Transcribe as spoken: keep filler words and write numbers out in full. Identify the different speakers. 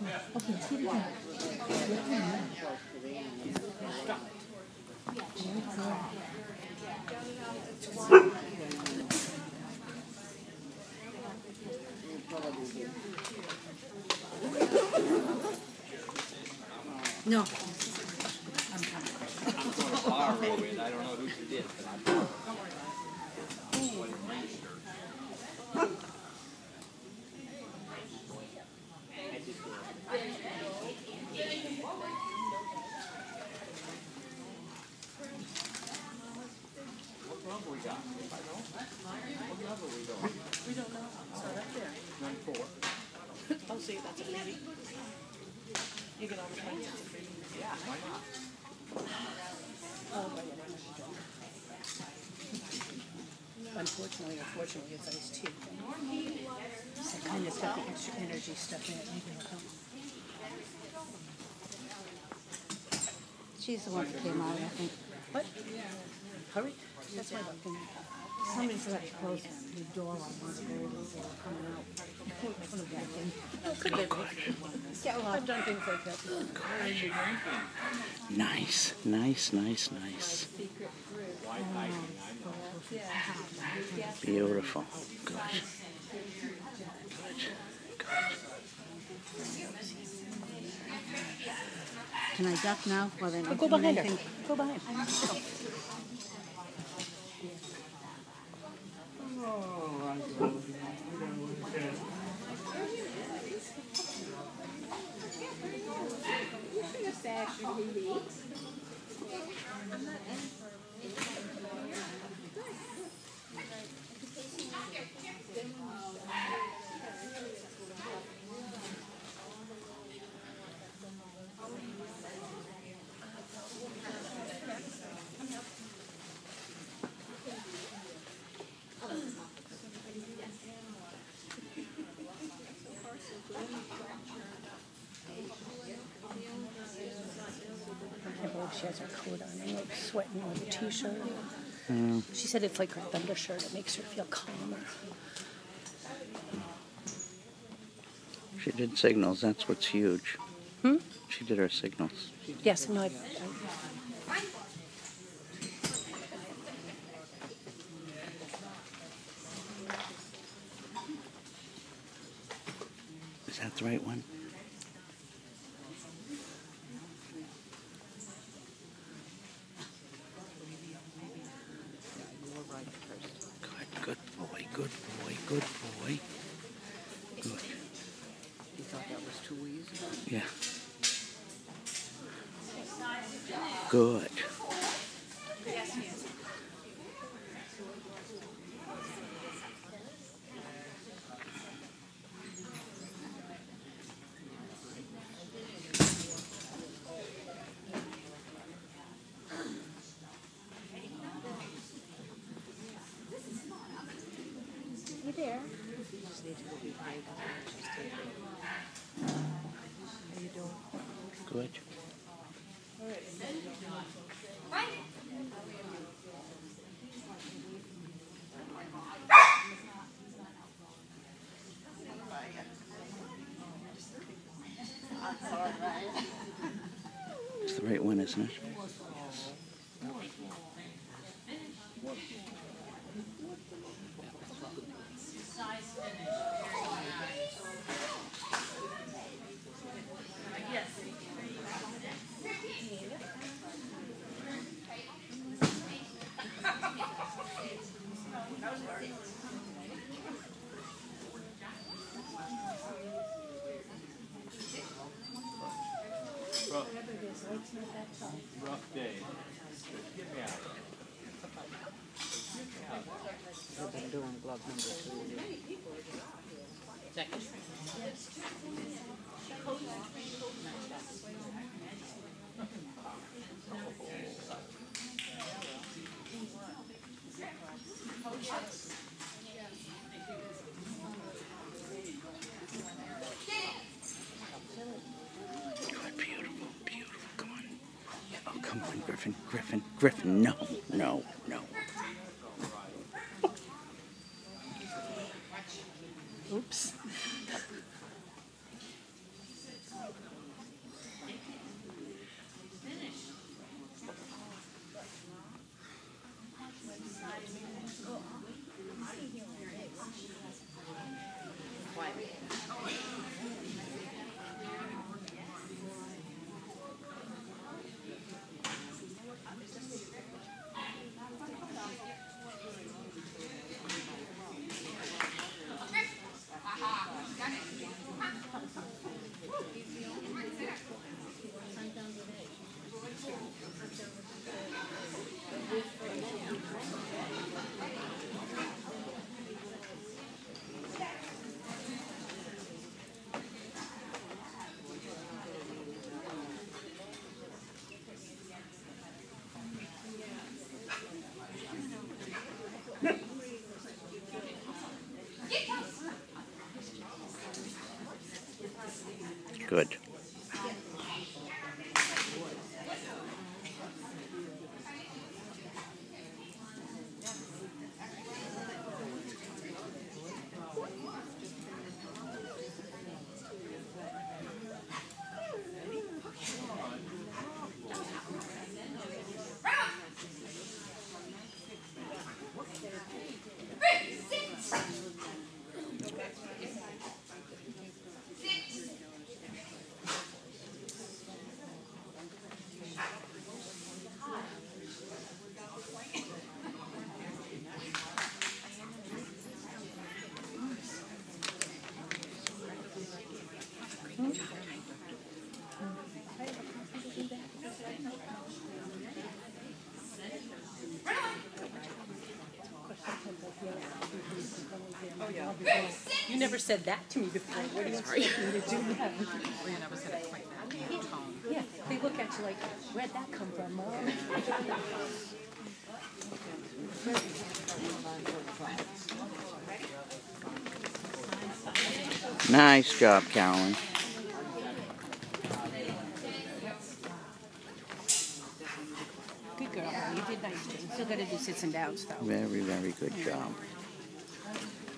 Speaker 1: No.
Speaker 2: I'm going to borrow it. I don't know who she did, but I borrowed it. What number we got? I don't. What number we going?
Speaker 1: We don't know. It's not up there.
Speaker 2: Number four.
Speaker 1: Oh, see, that's a freebie. You get all the points. It's a freebie.
Speaker 2: Yeah, why not?
Speaker 1: Oh, but yeah, unfortunately, unfortunately, it's iced tea. So it kind of got the extra energy stuff in it. Maybe it'll help.
Speaker 3: She's the one that came out, I think.
Speaker 1: What? Hurry. That's my opinion.
Speaker 3: Somebody forgot to close the door on one of the buildings that were coming out. Put it back in.
Speaker 1: I've done things like that.
Speaker 4: Nice, nice, nice, nice. Beautiful. Good. Good. Good.
Speaker 3: Can I duck now? Well, then
Speaker 1: Oh, go behind her.
Speaker 3: anything?
Speaker 1: Go behind. I can't believe she has her coat on and like sweating with a t-shirt.
Speaker 4: Mm.
Speaker 1: She said it's like her thunder shirt. It makes her feel calmer.
Speaker 4: She did signals. That's what's huge.
Speaker 1: Hmm?
Speaker 4: She did her signals.
Speaker 1: Yes, no, I, I
Speaker 4: Is that the right one? Good, good boy, good boy, good boy. Good.
Speaker 3: You thought that was too easy?
Speaker 4: Yeah. Good.
Speaker 3: You there? You just need to go be big. How you doing?
Speaker 4: Good. It's the right one, isn't it?
Speaker 2: Rough, rough day. Get me out.
Speaker 3: I've been doing glove number two. Second.
Speaker 4: Good, beautiful, beautiful. Come on. Oh, come on, Griffin, Griffin, Griffin. No, no, no.
Speaker 1: oops.
Speaker 4: Good.
Speaker 1: You never said that to me before. What do you expect me to do now?
Speaker 5: Well, you never said it quite that in your tone.
Speaker 1: Yeah, they look at you like, where'd that come from, Mom?
Speaker 4: Nice job, Carolyn.
Speaker 1: Good girl, you did nice. You still gotta do sits and downs, though.
Speaker 4: Very, very good job.